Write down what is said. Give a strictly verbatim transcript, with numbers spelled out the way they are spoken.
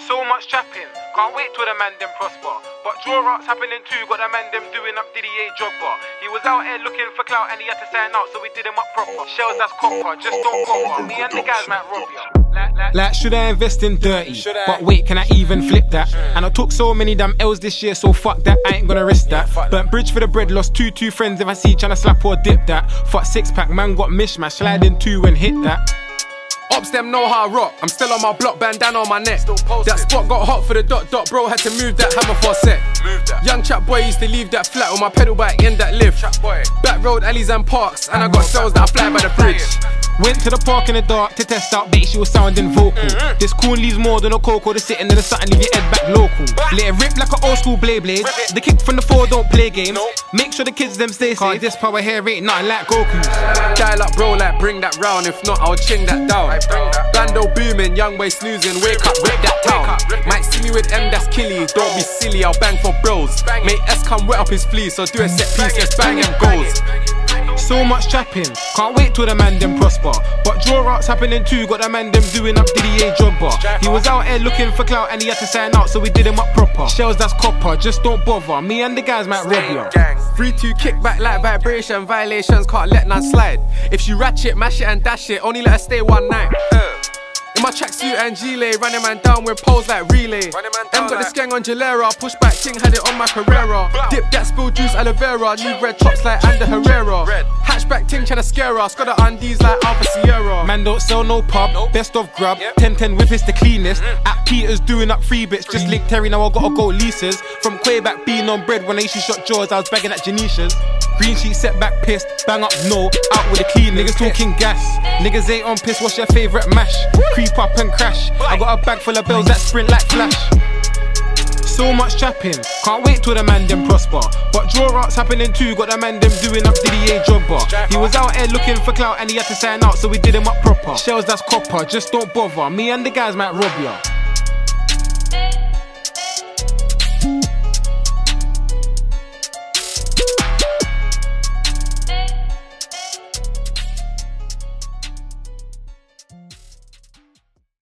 So much trapping, can't wait till the man them prosper. But draw ups happening too, got the man them doing up Diddy A Jogba. He was out here looking for clout and he had to sign out, so we did him up proper. Shells that's copper, just don't bother. Me and the guys might rob ya. Like, like, like should I invest in dirty? I? But wait, can I even flip that? Mm. And I took so many damn L's this year, so fuck that, I ain't gonna risk that. Yeah, Burnt bridge for the bread, lost two two friends if I see tryna slap or dip that. Fuck six pack, man got mishmash, slide in two and hit that. Ops them know how I rock, I'm still on my block, bandana on my neck. That spot got hot for the dot dot, bro, had to move that hammer for a sec. Young chap boy used to leave that flat on my pedal bike in that lift. Back road alleys and parks, and I got cells that I fly by the bridge. Went to the park in the dark to test out bait, she was sounding vocal. Mm-hmm. This coon leaves more than a cocoa, the sitting in the sun and leave your head back local. Let it rip like an old school blade blade. The kick from the four don't play games. Nope. Make sure the kids them stay safe. This power here ain't nothing like Goku. Dial up bro, like bring that round, if not I'll ching that down. Bando booming, young boy snoozing, wake up, rip that town. Might see me with M, that's killy, don't be silly, I'll bang for bros. Make S come wet up his fleece, so do a set piece, let's bang and goals. So much trapping, can't wait till the man them prosper. But draw ups happening too, got the man them doing up Diddy A Jogba. He was out here looking for clout and he had to sign out, so we did him up proper. Shells that's copper, just don't bother, me and the guys might rob ya. three two kickback like vibration, violations can't let none slide. If she ratchet, mash it and dash it, only let her stay one night. In my tracksuit and gilet, running man down with poles like relay. M got the skeng on Gilera, push back king had it on my Carrera. Dip that spill juice aloe vera, new red chops like Ander Herrera. Hatchback ting tryna scare us, got the undies like Alpha Sierra. Man don't sell no pub, nope. Best of grub, ten ten whip is the cleanest. Mm. At Peter's doing up free bits, just link Terry now I gotta go leases. From Quayback being on bread when I used to shot jaws, I was bagging at Janisha's. Green sheet setback pissed, bang up no, out with the clean. Niggas talking gas, niggas ain't on piss, what's your favourite mash? Creep up and crash, I got a bag full of bells that sprint like Flash. So much trapping, can't wait till the man them prosper. But draw ups happening too, got the man them doing up Diddy A Jogba. He was out here looking for clout and he had to sign out, so we did him up proper. Shells that's copper, just don't bother, me and the guys might rob ya.